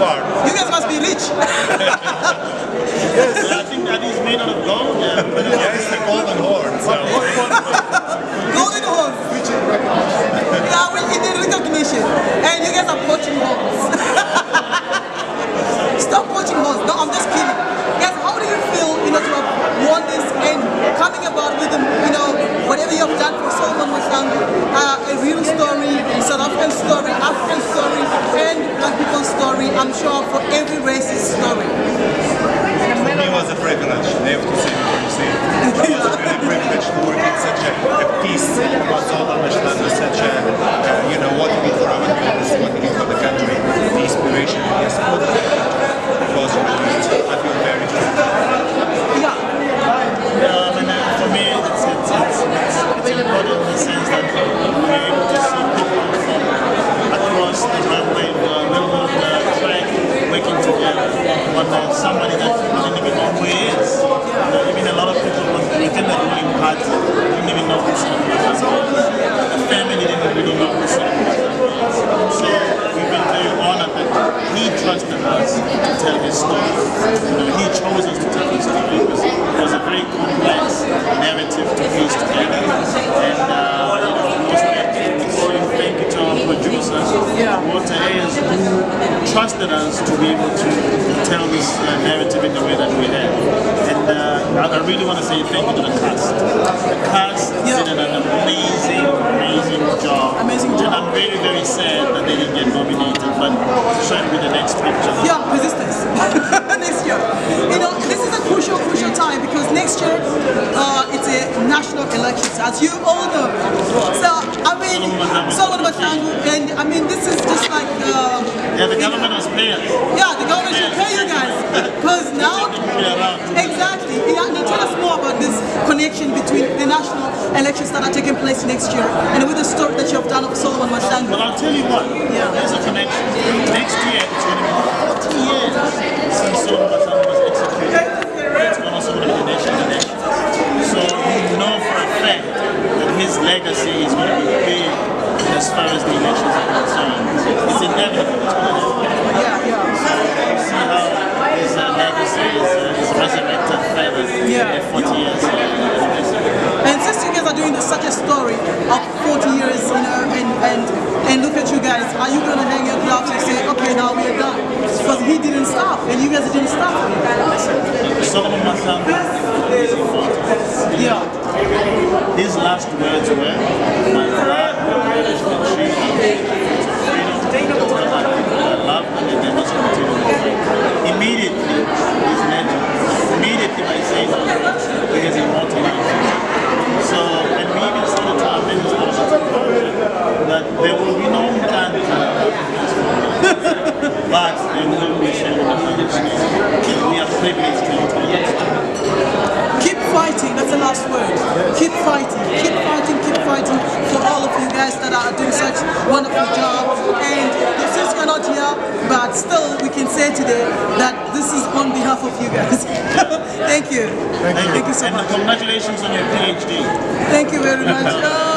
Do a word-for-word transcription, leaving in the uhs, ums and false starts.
far. You guys must be rich. Yes, I think that is made out of gold. Yeah, yeah, it's the golden horn. So. Golden horn. Yeah, we need recognition. And you guys are poaching horns. Stop poaching horns. No, I'm just kidding. Guys, how do you feel, you know, to have won this and coming about with, them, you know, whatever you have done for Solomon Masango, uh, a real story, South African story, African story, and Black people's story, I'm sure for every race's story. For me, it was a privilege. I have to say what you say. It was a really privilege to work in such a, a piece about Solomon Masango, such a, uh, you know, what we do for our business, what we do for the country, the inspiration and the support. It was really, I feel very good. Yeah. Yeah, I mean, uh, for me, it's, it's, it's, it's, it's important in the sense that we're able to see people from across the railway, the railroad uh, track, working together on uh, somebody that we didn't even know who he is. Uh, even a lot of people within the ruling party didn't even know who Solomon Masango is. The family didn't really know who Solomon Masango is. So we've been very honored that he trusted us to tell his story. You know, he chose us to tell his story because it was a very complex narrative to piece together. And uh, you know, we also have to say thank you to our producer, Walter Ayers, who trusted us to be able to tell this uh, narrative in the way that we have. And uh, I really want to say thank you to the cast. The cast Yeah. did an amazing, amazing job. Amazing job. And I'm very, very sad that they didn't get nominated, but should be the next picture. Yeah, resistance. Next year. You know, this is a crucial, crucial time because next year uh, it's a national elections, as you all know. So, I mean, Solomon Masango, and I mean, this is just like. Uh, Yeah, the government was paying. Yeah, the government should pay you guys because now. Exactly. Yeah, now tell us more about this connection between the national elections that are taking place next year and with the story that you have done of Solomon Masango. Well, I'll tell you what. Yeah. There's a connection. Next year, it's going to be forty years since Solomon Masango was executed. It's going to also be the nation election. So you know for a fact that his legacy is going to be big as far as the elections are concerned. It's inevitable. It's going to happen. Yeah, yeah. So you see how his uh, legacy is, uh, is resurrected further Yeah. in forty years. Uh, And since you guys are doing this, such a story of forty years, you know, and, and, and look at you guys, are you going to hang your gloves and say, okay, now we're done? Because he didn't stop, and you guys didn't stop. Solomon Masango is important. Yeah. His last words were, my blood will nourish the tree of freedom to tell my people I love them and they must continue to fight. Immediately, his legend, immediately by saying those words, he has immortalized it. So, and we even started to amend this project that there will be no Mkanda, but there will be Solomon Masango. And we are privileged to utilize that. Keep fighting, that's the last word. Keep fighting, keep fighting, keep fighting for all of you guys that are doing such wonderful job. And since you're not here, but still we can say today that this is on behalf of you guys. Thank you. Thank you. Thank you so and much. congratulations on your PhD. Thank you very much.